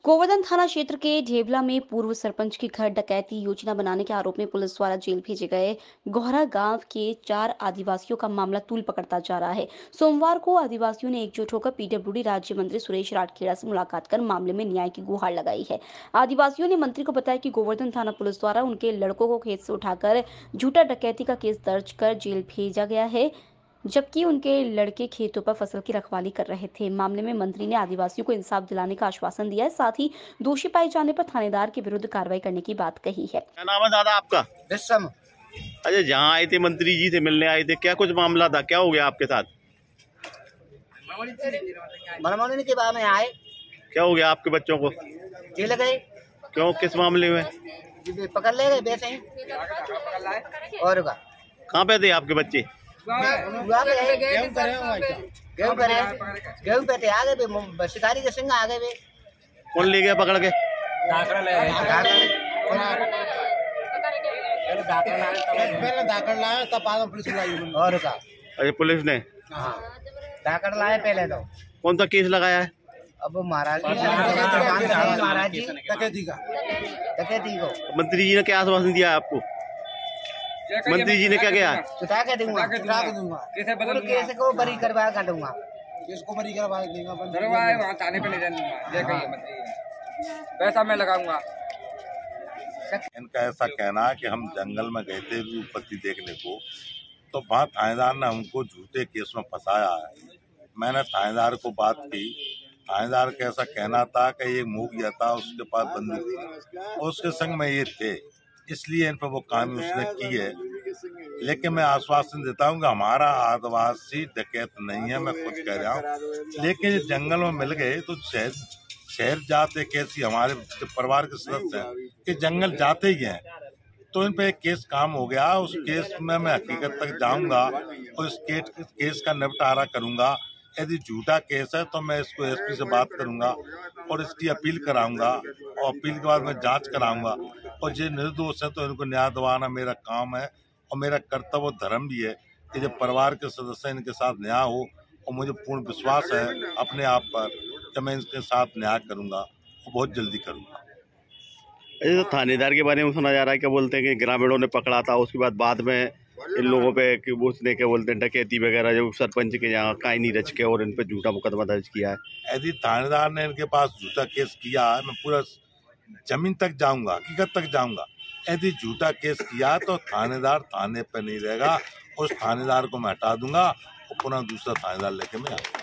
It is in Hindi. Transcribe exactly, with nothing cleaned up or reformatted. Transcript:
गोवर्धन थाना क्षेत्र के ढेबला में पूर्व सरपंच की घर डकैती योजना बनाने के आरोप में पुलिस द्वारा जेल भेजे गए गौहरा गांव के चार आदिवासियों का मामला तूल पकड़ता जा रहा है। सोमवार को आदिवासियों ने एकजुट होकर पीडब्ल्यूडी राज्य मंत्री सुरेश राठखेड़ा से मुलाकात कर मामले में न्याय की गुहार लगाई है। आदिवासियों ने मंत्री को बताया कि गोवर्धन थाना पुलिस द्वारा उनके लड़कों को खेत से उठाकर झूठा डकैती का केस दर्ज कर जेल भेजा गया है, जबकि उनके लड़के खेतों पर फसल की रखवाली कर रहे थे। मामले में मंत्री ने आदिवासियों को इंसाफ दिलाने का आश्वासन दिया है, साथ ही दोषी पाए जाने पर थानेदार के विरुद्ध कार्रवाई करने की बात कही है। क्या नाम है दादा आपका? विश्वम। अजय, जहाँ आए थे मंत्री जी से मिलने आए थे, क्या कुछ मामला था, क्या हो गया आपके साथ? मनमोहन के बाद में आए। क्या हो गया आपके बच्चों को? जेल गए। क्यों, किस मामले में? पकड़ ले गए वैसे ही। और कहाँ पे थे आपके बच्चे? गेहूं करे गेहूं पे आ गए, शिकारी के सिंह आ गए। कौन ले गया पकड़ के? पहले दाखड़ लाए तब बाद में पुलिस लाई। और का अरे पुलिस ने दाखड़ लाए पहले तो। कौन सा केस लगाया है? अब महाराज महाराज जी डकैती का डकैती को मंत्री जी ने क्या आश्वासन दिया आपको? मंत्री जी ने क्या किया? छुटा के दूंगा, छुटा के दूंगा, केस को बरी करवा कर दूंगा, केस को बरी करवा दूंगा, वहाँ थाने पे ले जाऊंगा, पैसा मैं लगाऊंगा। इनका ऐसा कहना है कि हम जंगल में गए थे उत्पत्ति देखने को, तो वहाँ थानेदार ने हमको झूठे केस में फंसाया है। मैंने थानेदार को बात की, थानेदार का ऐसा कहना था कि ये मुखिया था, उसके पास बंदूक थी और उसके संग में ये थे, इसलिए इन पर वो काम उसने की है। लेकिन मैं आश्वासन देता हूँ कि हमारा आदिवासी डकैत नहीं है, मैं खुद कह रहा हूँ। लेकिन जंगल में मिल गए तो शहर शहर जाते कैसी, हमारे परिवार के सदस्य हैं कि जंगल जाते ही हैं, तो इन पे एक केस काम हो गया। उस केस में मैं हकीकत तक जाऊंगा और इस केस का निपटारा करूंगा। यदि झूठा केस है तो मैं इसको एसपी से बात करूंगा और इसकी अपील कराऊंगा और अपील के बाद मैं जांच कराऊंगा, और जो निर्दोष है तो इनको न्याय दिलाना मेरा काम है और मेरा कर्तव्य और धर्म भी है कि जब परिवार के सदस्य इनके साथ न्याय हो, और मुझे पूर्ण विश्वास है अपने आप पर कि मैं इनके साथ न्याय करूंगा और बहुत जल्दी करूंगा। तो थानेदार के बारे में सुना जा रहा है, क्या बोलते हैं कि ग्रामीणों ने पकड़ा था, उसके बाद बाद में इन लोगों पे कि उसने क्या बोलते हैं डकैती वगैरह जो सरपंच के यहाँ कायनी रच के और इन पे झूठा मुकदमा दर्ज किया है। यदि थानेदार ने इनके पास झूठा केस किया है, मैं पूरा जमीन तक जाऊंगा, हकीकत तक जाऊंगा। यदि झूठा केस किया तो थानेदार थाने पे नहीं रहेगा, उस थानेदार को मैं हटा दूंगा और पुनः दूसरा थानेदार लेके मैं आऊंगा।